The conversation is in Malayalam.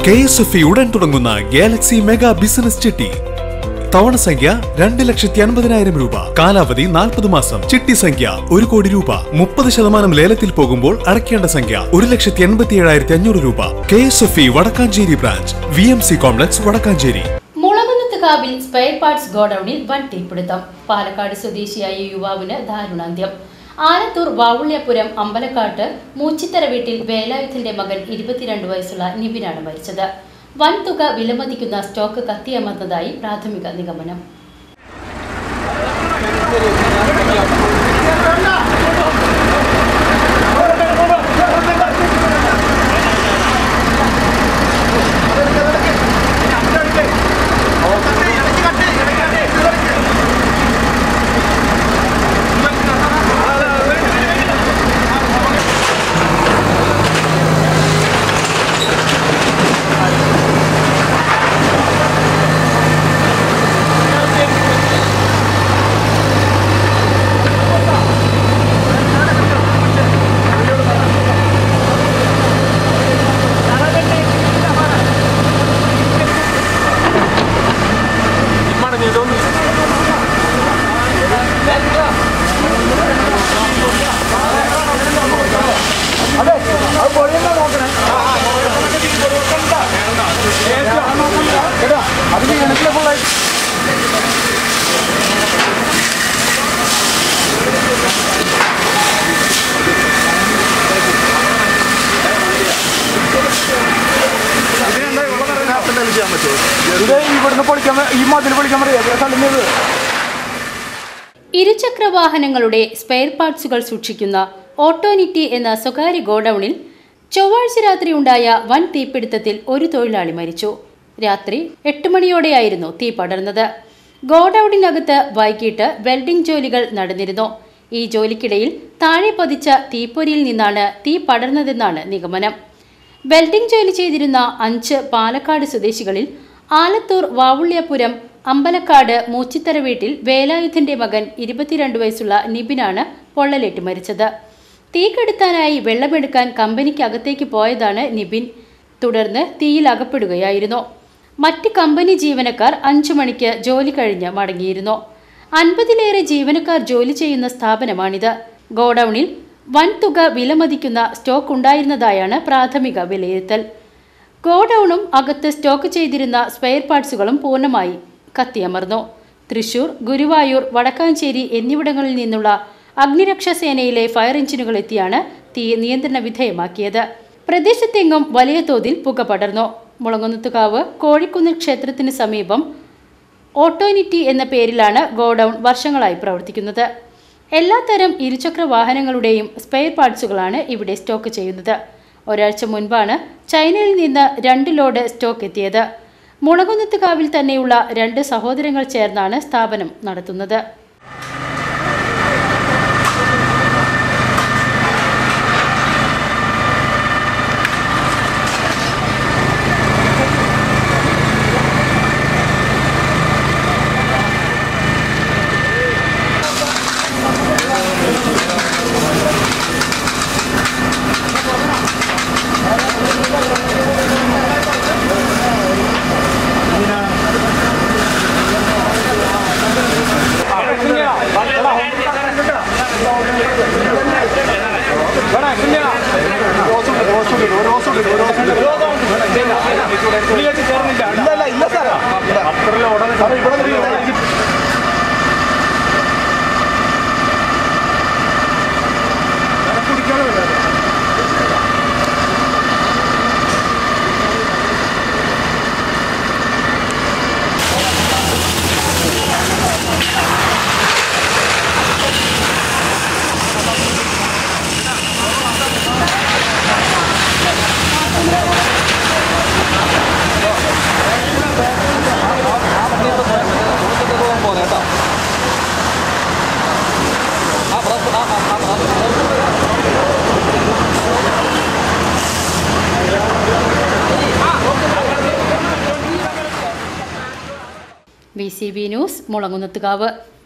KSFE ഉടൻ തുടങ്ങുന്ന ഗാലക്സി മെഗാ ബിസിനസ് ചിട്ടി. തവണ സംഖ്യ 2,50,000 രൂപ. കാലാവധി 40 മാസം. ചിട്ടി സംഖ്യ 1 കോടി രൂപ. 30% ലേലത്തിൽ പോകുമ്പോൾ അടയ്ക്കേണ്ട സംഖ്യ 1,87,500 രൂപ. KSFE Vadakkanchery branch, VMC complex, Vadakkanchery. മുളകുന്നത്തുകാവിൽ സ്പെയർ പാർട്സ് ഗോഡൌണിൽ വൻ തീപിടുത്തം. പാലക്കാട് സ്വദേശിയായ യുവാവിന് ദാരുണാന്ത്യം. ആലത്തൂർ വാവുള്ളിയപുരം അമ്പലക്കാട്ട് മൂച്ചിത്തറ വീട്ടിൽ വേലായുധന്റെ മകൻ 22 വയസ്സുള്ള നിബിനാണ് മരിച്ചത്. വൻതുക വിലമതിക്കുന്ന സ്റ്റോക്ക് കത്തിയമർന്നതായി പ്രാഥമിക നിഗമനം. ഇരുചക്ര വാഹനങ്ങളുടെ സ്പെയർ പാർട്സുകൾ സൂക്ഷിക്കുന്ന ഓട്ടോനിറ്റി എന്ന സ്വകാര്യ ഗോഡൌണിൽ ചൊവ്വാഴ്ച രാത്രി ഉണ്ടായ വൻ തീപിടുത്തത്തിൽ ഒരു തൊഴിലാളി മരിച്ചു. രാത്രി 8 മണിയോടെയായിരുന്നു തീ പടർന്നത്. ഗോഡൌണിനകത്ത് വൈകിട്ട് വെൽഡിംഗ് ജോലികൾ നടന്നിരുന്നു. ഈ ജോലിക്കിടയിൽ താഴെ പതിച്ച തീപ്പൊരിയിൽ നിന്നാണ് തീ പടർന്നതെന്നാണ് നിഗമനം. വെൽഡിംഗ് ജോലി ചെയ്തിരുന്ന 5 പാലക്കാട് സ്വദേശികളിൽ ആലത്തൂർ വാവുള്ളിയപുരം അമ്പലക്കാട് മൂച്ചിത്തറ വീട്ടിൽ വേലായുധന്റെ മകൻ 22 വയസ്സുള്ള നിബിനാണ് പൊള്ളലേറ്റ് മരിച്ചത്. തീ കെടുത്താനായി വെള്ളമെടുക്കാൻ കമ്പനിക്കകത്തേക്ക് പോയതാണ് നിബിൻ. തുടർന്ന് തീയിൽ അകപ്പെടുകയായിരുന്നു. മറ്റ് കമ്പനി ജീവനക്കാർ 5 മണിക്ക് ജോലി കഴിഞ്ഞ് മടങ്ങിയിരുന്നു. 50-ലേറെ ജീവനക്കാർ ജോലി ചെയ്യുന്ന സ്ഥാപനമാണിത്. ഗോഡൌണിൽ വൻതുക വിലമതിക്കുന്ന സ്റ്റോക്ക് ഉണ്ടായിരുന്നതായാണ് പ്രാഥമിക വിലയിരുത്തൽ. ഗോഡൌണും അകത്ത് സ്റ്റോക്ക് ചെയ്തിരുന്ന സ്പെയർ പാർട്സുകളും പൂർണ്ണമായി കത്തിയമർന്നു. തൃശൂർ, ഗുരുവായൂർ, വടക്കാഞ്ചേരി എന്നിവിടങ്ങളിൽ നിന്നുള്ള അഗ്നിരക്ഷാസേനയിലെ ഫയർ എഞ്ചിനുകൾ എത്തിയാണ് തീ നിയന്ത്രണ വിധേയമാക്കിയത്. പ്രദേശത്തെങ്ങും വലിയ തോതിൽ പുക പടർന്നു. മുളകുന്നത്തുകാവ് കോഴിക്കുന്നിൽ ക്ഷേത്രത്തിന് സമീപം ഓട്ടോനിറ്റി എന്ന പേരിലാണ് ഗോഡൌൺ വർഷങ്ങളായി പ്രവർത്തിക്കുന്നത്. എല്ലാത്തരം ഇരുചക്ര വാഹനങ്ങളുടെയും സ്പെയർ പാർട്സുകളാണ് ഇവിടെ സ്റ്റോക്ക് ചെയ്യുന്നത്. ഒരാഴ്ച മുൻപാണ് ചൈനയിൽ നിന്ന് 2 ലോഡ് സ്റ്റോക്ക് എത്തിയത്. മുളകുന്നത്തുകാവിൽ തന്നെയുള്ള 2 സഹോദരങ്ങൾ ചേർന്നാണ് സ്ഥാപനം നടത്തുന്നത്. VCB news Mulakunnathukavu.